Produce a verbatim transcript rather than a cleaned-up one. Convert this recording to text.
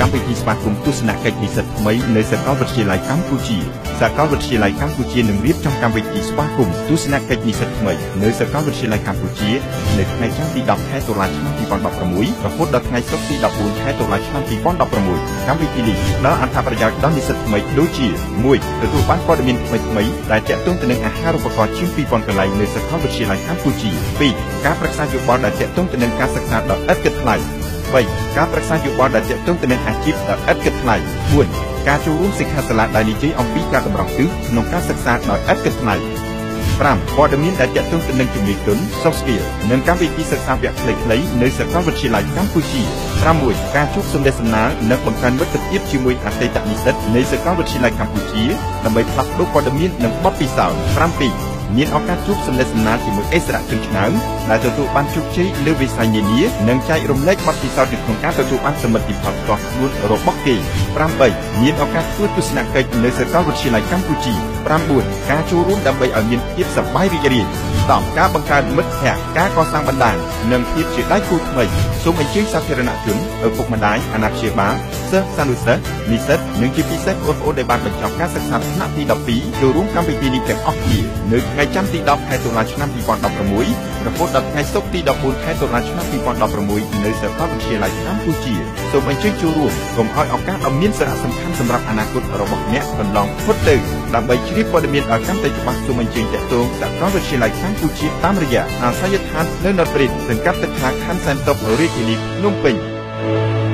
កម្មវិធីស្វាគមន៍ទស្សនកិច្ចនិស្សិតថ្មីនៅសាកលវិទ្យាល័យកម្ពុជាសាកលវិទ្យាល័យកម្ពុជានឹងរៀបចំកម្មវិធីស្វាគមន៍ទស្សនកិច្ចនិស្សិតថ្មីនៅសាកលវិទ្យាល័យកម្ពុជានៅថ្ងៃច័ន្ទទីដប់ខែតុលាឆ្នាំពីរពាន់ដប់ប្រាំមួយរហូតដល់ថ្ងៃសុក្រទីដប់បួនខែតុលាឆ្នាំពីរពាន់ដប់ប្រាំមួយកម្មវិធីនេះផ្ដល់អត្ថប្រយោជន៍ដល់និស្សិតថ្មីដូចជា មួយ ទទួលបានព័ត៌មានថ្មីៗដែលទាក់ទងទៅនឹងអាហារូបករណ៍ជាងពីរពាន់កន្លែងនៅសាកលវិទ្យាល័យកម្ពុជា ពីរ ការប្រឹក្សាយោបល់ដែលទាក់ទងទៅនឹងការសិក្សាដ៏ឥតគិតថ្លៃ បី ការប្រឹក្សាយោបល់ដែលទាក់ទងទៅនឹងអាជីពដ៏ឥតគិតថ្លៃ បួន ការចូលរួមសិក្ខាសាលាដែលនិយាយអំពីការតម្រង់ទិសក្នុងការសិក្សាដោយឥតគិតថ្លៃ ប្រាំ ព័ត៌មានដែលទាក់ទងទៅនឹងជំនាញទន់ soft skill និងកម្មវិធីសិក្សាវគ្គខ្លីៗនៅសាកលវិទ្យាល័យកម្ពុជា ប្រាំមួយ ការជួបសម្ដែងសម្ដាលនិងបង្កើនមិត្តភាពជាមួយអតីតនិស្សិតនៃសាកលវិទ្យាល័យកម្ពុជាដើម្បីផ្លាស់ប្តូរព័ត៌មាននិងបទពិសោធន៍ ប្រាំពីរ មានឱកាសជួបសម្ដែងសម្ដាលជាមួយអិសរាជជនឆ្នើមដែលទទួលបានជោគជ័យលើវិស័យនានានិងចែករំលែកបទពិសោធន៍ក្នុងការទទួលបានសមិទ្ធផលផ្ទាល់ខ្លួនរបស់គេ ប្រាំបី មានឱកាសធ្វើទស្សនកិច្ចនៅសាកលវិទ្យាល័យកម្ពុជា ប្រាំបួន ការចូលរួមដើម្បីឲ្យមានភាពសប្បាយរីករាយ ដប់ ការបង្កើតមិត្តភ័ក្តិការកសាងបណ្ដាញនិងភាពជាដៃគូថ្មីសូមអញ្ជើញសាធារណជនឪពុកម្ដាយអាណាព្យាបាលសិស្សសានុសិស្សនិស្សិតនិងជាពិសេសបងប្អូនដែលបានបញ្ចប់ការសិក្សាថ្នាក់ទីដប់ពីរចូលរួមកម្មវិធីនេះទាំងអស់គ្នានៅថ្ងៃច័ន្ទទីដប់ខែតុលាឆ្នាំពីរពាន់ដប់ប្រាំមួយរហូតដល់ថ្ងៃសុក្រទីដប់បួនខែតុលាឆ្នាំពីរពាន់ដប់ប្រាំមួយនៅសាកលវិទ្យាល័យកម្ពុជាសូមអញ្ជើញចូលរួមកុំឲ្យឱកាសដ៏មានសារៈសំខាន់សម្រាប់អនាគតរបស់អ្នកកន្លងផុតទៅដើម្បីជ្រាបព័ត៌មានឲ្យកាន់តែច្បាស់សូមអញ្ជើញទាក់ទងសាកលវិទ្យាល័យកម្ពុជាតាមរយៈអាសយដ្ឋាននៅ North Bridge សង្កាត់ទឹកថ្លាខណ្ឌសែនតុបរាជធានីភ្នំពេញ